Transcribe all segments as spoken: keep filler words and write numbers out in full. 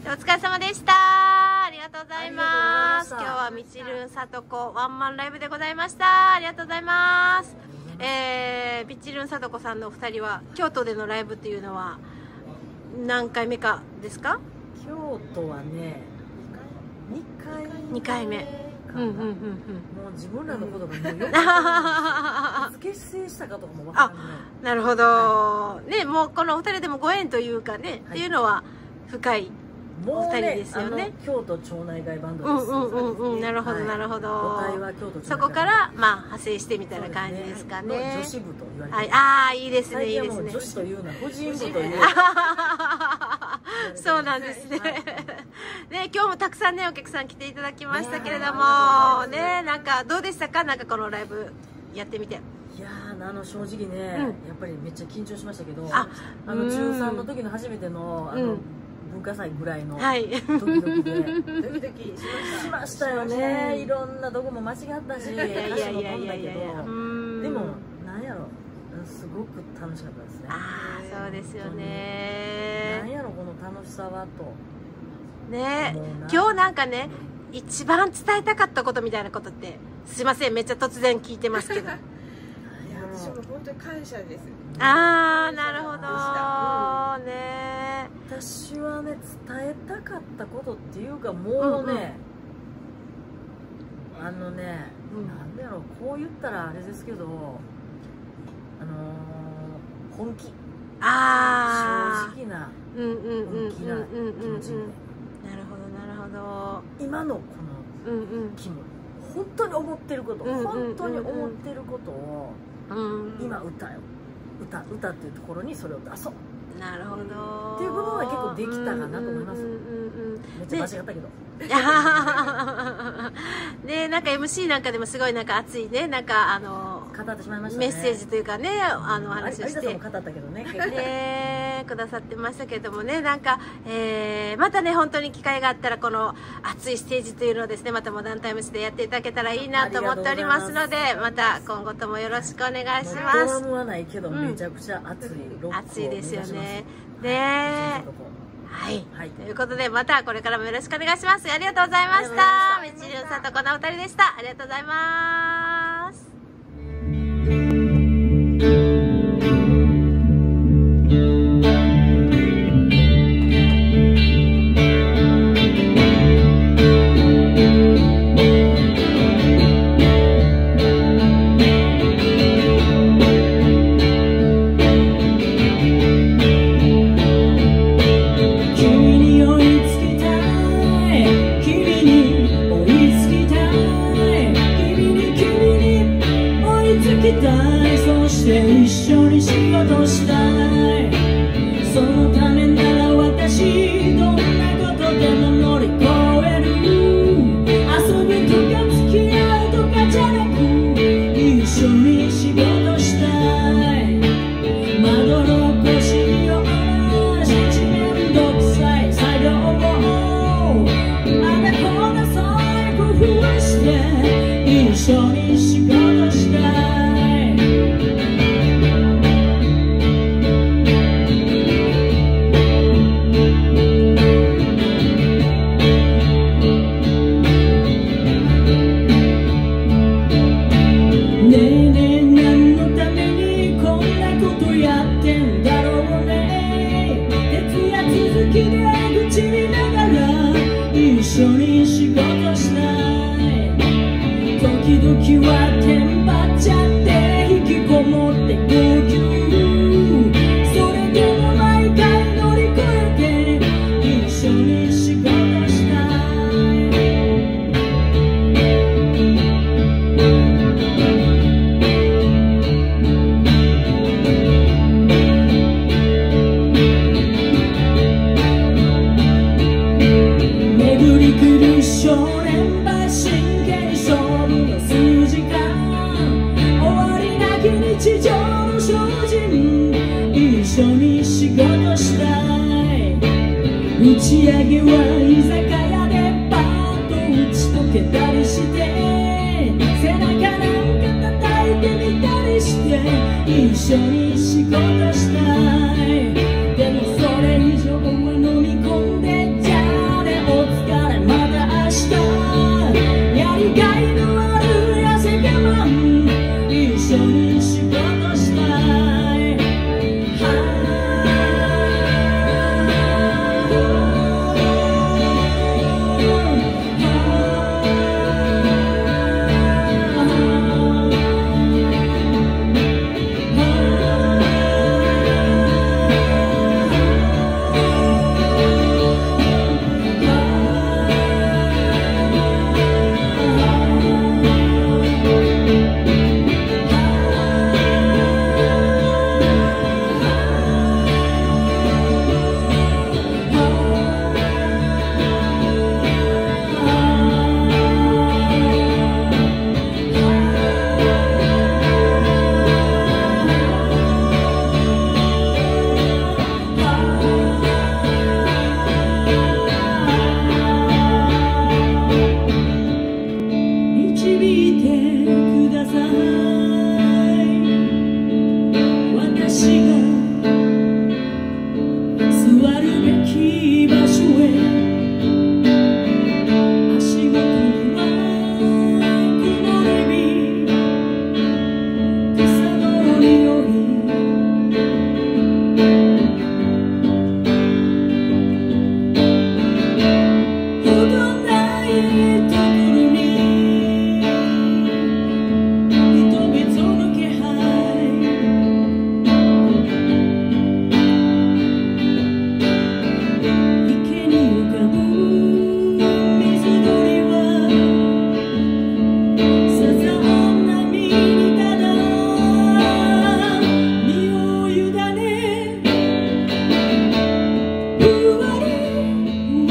お疲れ様でした。ありがとうございます。今日はみちるんさとこワンマンライブでございました。ありがとうございます。えー、みちるんさとこさんのお二人は京都でのライブっていうのは何回目かですか？ 京都はね、にかいめ。 にかいめ。うんうんうんうん。もう自分らのことがもうよくわかんない。結成したかとかもわかんない。 あ、なるほど。はい、ね、もうこのお二人でもご縁というかね、はい、っていうのは深いお二人ですよね。 京都町内会バンドです。 うんうんうんうん。なるほどなるほど。そこからまあ派生してみたいな感じですかね。 女子部と言われて。 はい、ああいいですねいいですね。 女子というのは婦人部という。 そうなんですね。ね、今日もたくさんねお客さん来ていただきましたけれどもね、なんかどうでしたか、なんかこのライブやってみて。 いやー、あの正直ね、やっぱりめっちゃ緊張しましたけど、あの中さんの時の初めてのあの文化祭ぐらいのドキドキでドキドキしましたよね。いろんなどこも間違ったし、歌詞も飛んだけど、でもなんやろ、すごく楽しかったですね。 ああ、そうですよね。 なんやろこの楽しさはと。 ね、今日なんかね、一番伝えたかったことみたいなことって、すいませんめっちゃ突然聞いてますけど。 私も本当に感謝です。 ああ、なるほどね。 私はね、伝えたかったことっていうか、もうね、あのね、なんだろう、こう言ったらあれですけど、あの本気、 ああ、 正直な本気な気持ちみたいな。なるほどなるほど。 今のこの気持ち、本当に思ってること、本当に思ってることを今歌よ、歌歌っていうところにそれを出そう。なるほど。っていうことは結構できたかなと思います。めっちゃ間違ったけど。 ね、なんか エムシー なんかでもすごいなんか熱いね、なんかあのメッセージというかね、あの話をして。 語ったけどね。 ね、くださってましたけどもね、なんか、えー、またね本当に機会があったらこの熱いステージというのをですね、またモダンタイムスでやっていただけたらいいなと思っておりますので、また今後ともよろしくお願いします。 ドラムはないけどめちゃくちゃ熱いロックを熱いですよね。ね。はい、はい、ということでまたこれからもよろしくお願いします。ありがとうございました。みちるんさとこのお二人でした。ありがとうございます。 そして一緒に仕事したい。そのためなら私どんなことでも乗り越える。遊びとか付き合うとかじゃなく一緒に仕事したい。まどろっこしいようなしめんどくさい作業をあだこだそういう工夫して一緒に仕事したい。一緒に仕事したい。時々はテンパっちゃって引きこもって号泣。それでも毎回乗り越えて一緒に仕事した巡り来る少年場真剣勝負の数時間、終わりなき日常の精進一緒に仕事したい。打ち上げは居酒屋でパーッと打ち解けたりして、背中なんか叩いてみたりして一緒に仕事したい。でもそれ以上は飲み込んでちゃう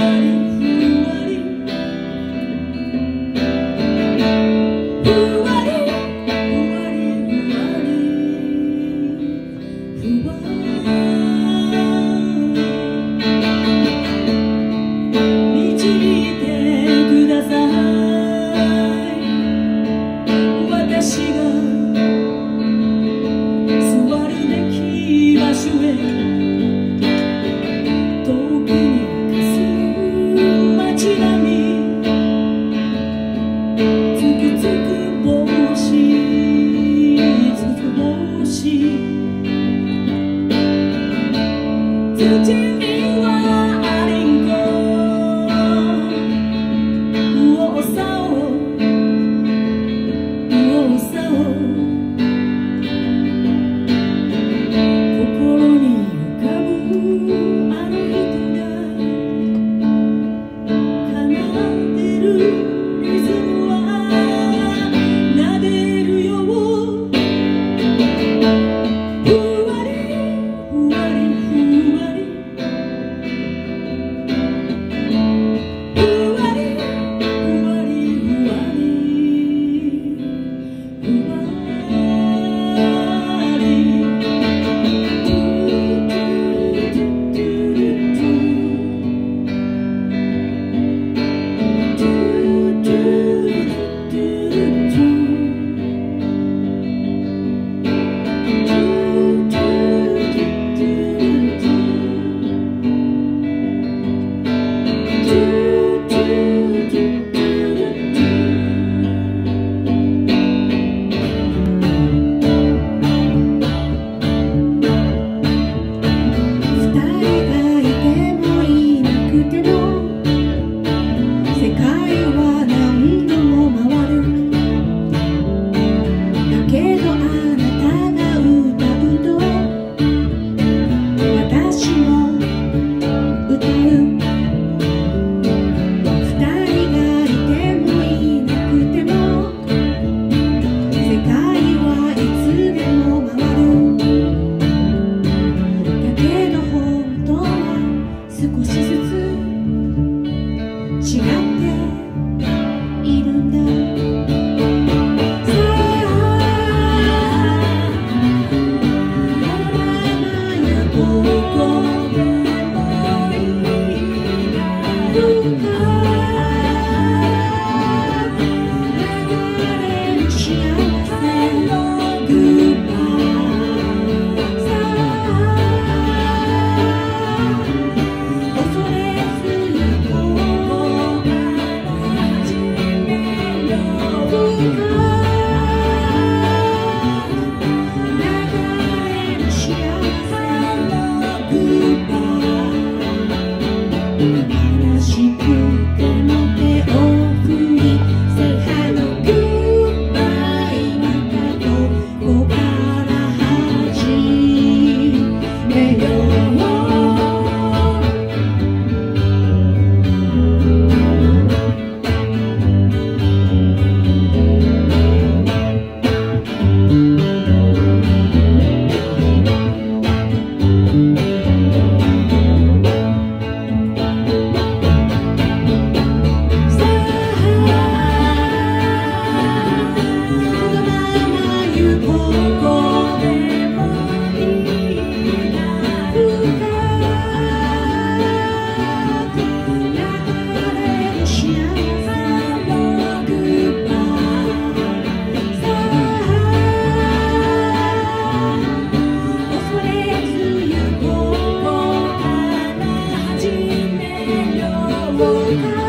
Oh,